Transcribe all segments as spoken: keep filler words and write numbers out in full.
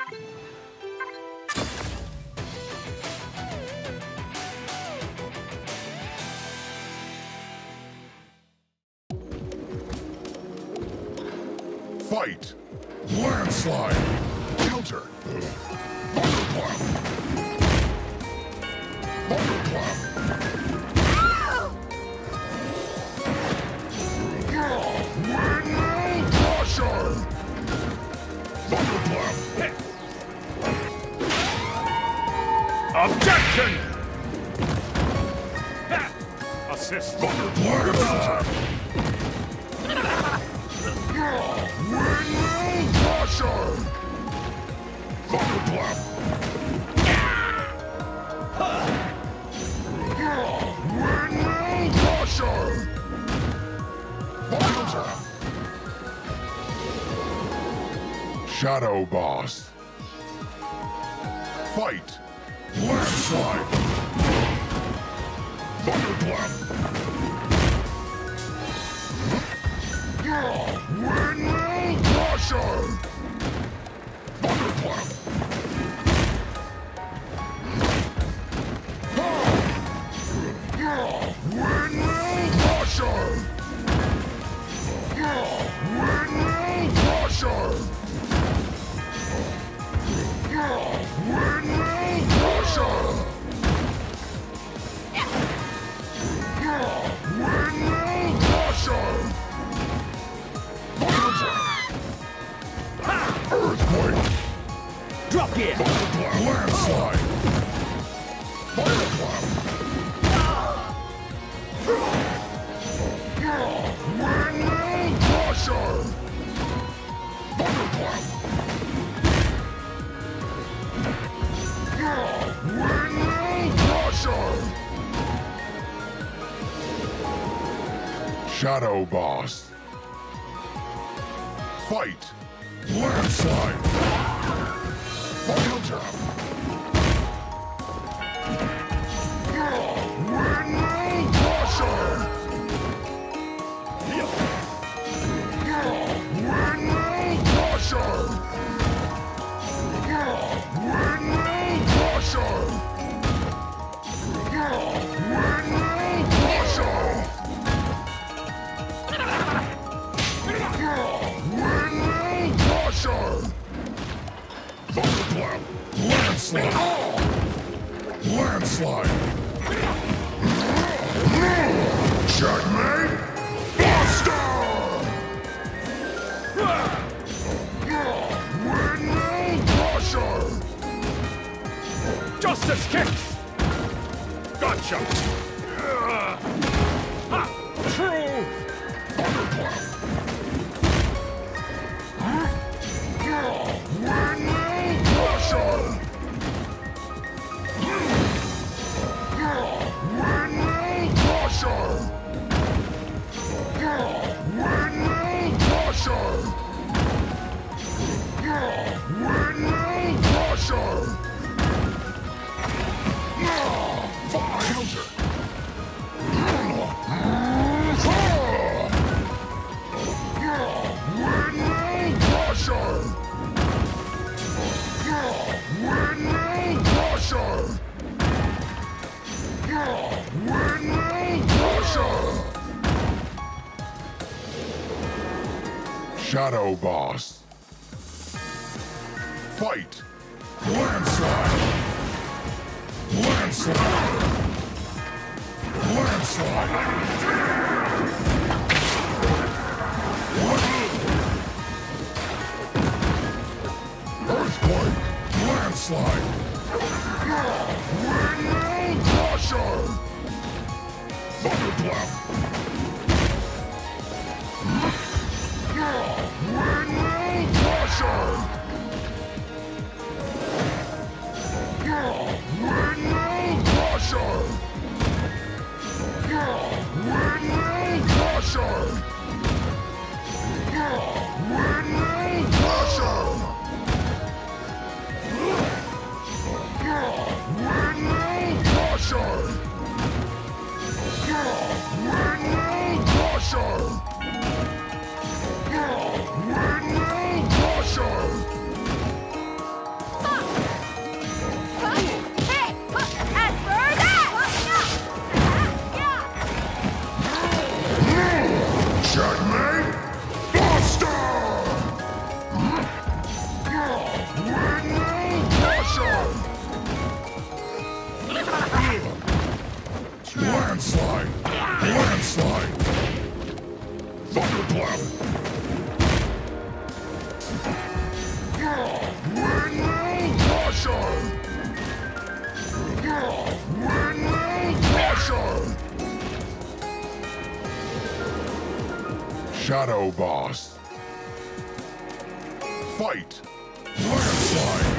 Fight! Landslide! Counter! Thunderclap! Thunderclap! Windmill Crusher! Thunderclap! Objection! Assist! Thunderclap! Windmill Crusher! Thunderclap! Windmill Crusher! Thunderclap! Shadow Boss. Fight! Landslide! Thunderclap! Windmill Crusher! Thunderclap! Windmill Crusher! Windmill Crusher! Windmill Crusher! Windmill Crusher! Earthquake! Drop here! Thunderclap! Landslide! Thunderclap! Windmill Crusher! Thunderclap! Windmill Crusher! Shadow Boss. Fight! Landslide! Thunderclap! Windmill Crusher! Windmill Crusher! Windmill Crusher! Windmill Crusher! Windmill Crusher! Thunderclap! Landslide! Landslide! Checkmate! Buster! Windmill Crusher! Justice kicks! Gotcha! Ha! True! Thunderclap! Windmill Crusher! Windmill Crusher! Windmill Crusher! Windmill Crusher! Counter! Windmill Crusher! Windmill Crusher! Windmill Crusher! Shadow Boss. Fight! Landslide! Landslide! Landslide! Earthquake! Landslide! Windmill Crusher! Thunderclap! Windmill Crusher! Windmill Crusher! Windmill Crusher! Windmill Crusher! Windmill Crusher! Windmill Crusher! Windmill Crusher! Shadow Boss. Fight! Landslide!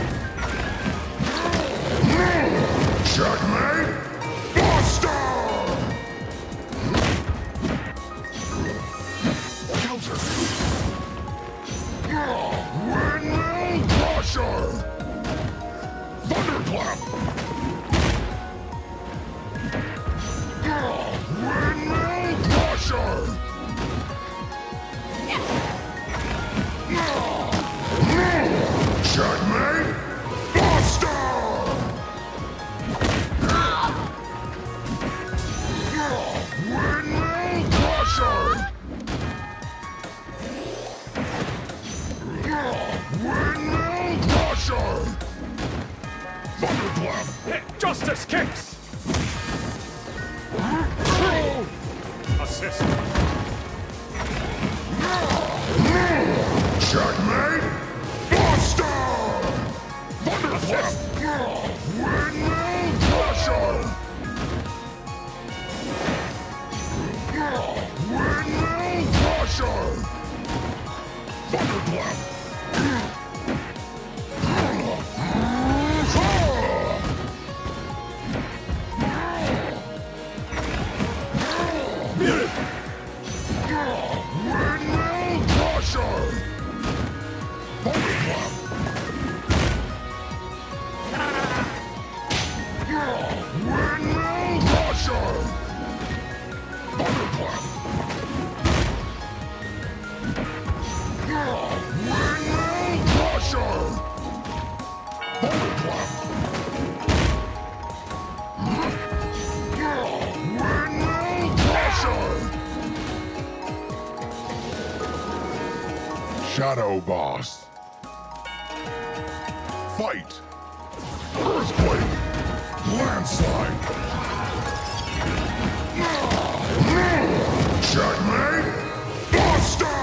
Checkmate! Buster! Counter! Windmill Crusher! Thunderclap! Windmill Crusher! Checkmate! Buster! Windmill Crusher! Windmill Crusher! Thunderclap! Justice kicks! True! Assist! Checkmate! Buster! Thunderclap! Windmill Crusher! Windmill Crusher! Thunderclap! Windmill Crusher! Thunderclap! Windmill Crusher! Thunderclap! Windmill Crusher! Thunderclap! Windmill Crusher! Shadow Boss. Fight! Earthquake! Landslide! Checkmate! Buster!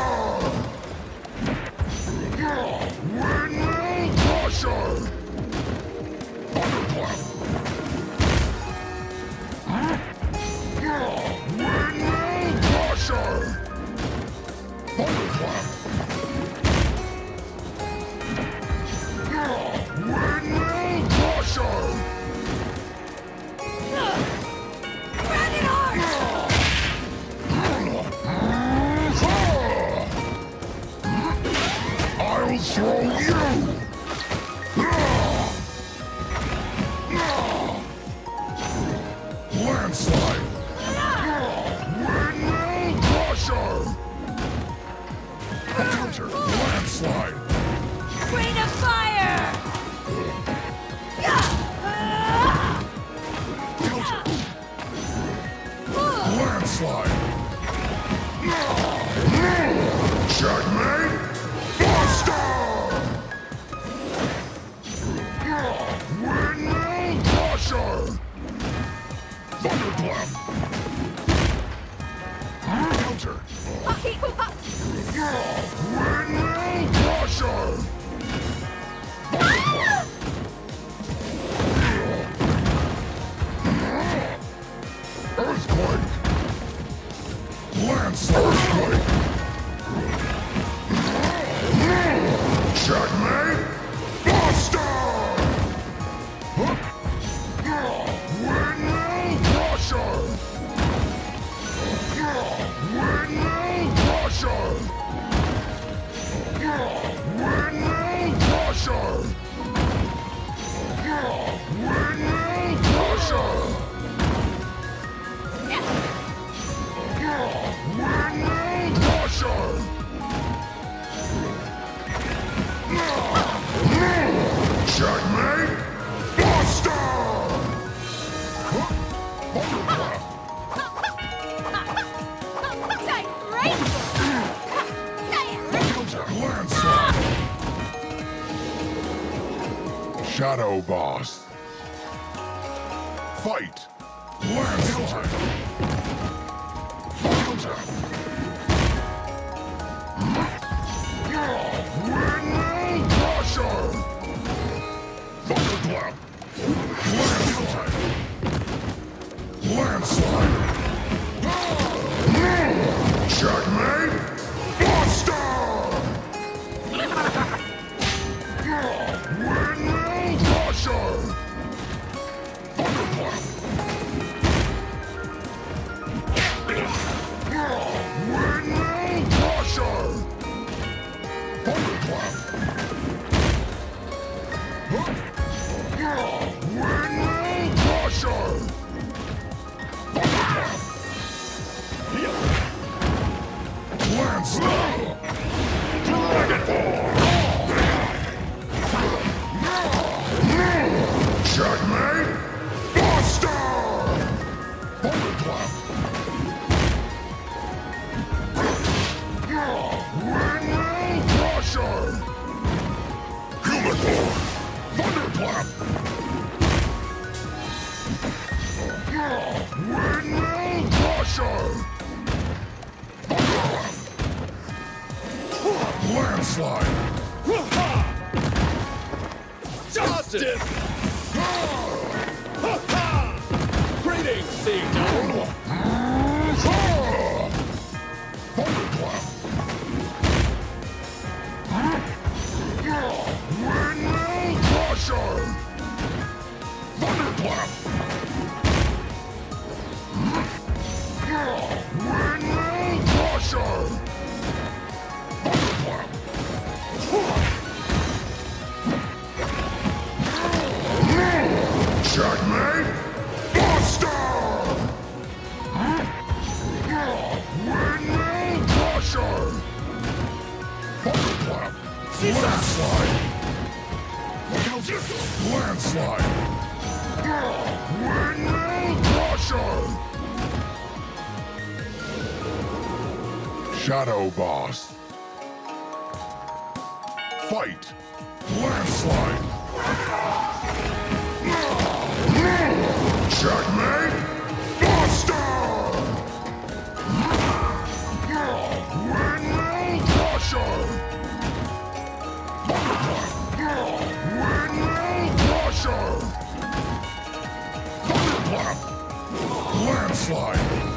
Windmill Crusher! Thunderclap! Windmill Crusher! Thunderclap! Windmill Crusher! I'll throw you! Landslide! Windmill Crusher! Counter! Landslide! Rain of fire! Landslide! Checkmate! Buster! Windmill Crusher! Thunderclap! Counter! Windmill Crusher! Thunderclap! Earthquake! Landslide! Earthquake! Checkmate! Buster! Windmill Crusher! Windmill Crusher! Windmill Crusher! Windmill Crusher! Windmill Crusher! Checkmate! Buster! Thunderclap! Landslide! Shadow Boss. Fight! Landslide! Counter! Windmill Crusher! Thunderclap! Landslide! Landslide! Thunderclap! Windmill Crusher! Thunderclap! Landslide! Justice! Greetings, Seed Dome! Thunderclap! Windmill Crusher! Thunderclap! Windmill Crusher! Thunderclap! Checkmate! Buster! Windmill Crusher! Thunderclap! Landslide! Landslide! Windmill Crusher! Shadow Boss! Fight! Landslide! Checkmate! Buster! Windmill Crusher! Thunderclap! Windmill Crusher! Thunderclap! Landslide!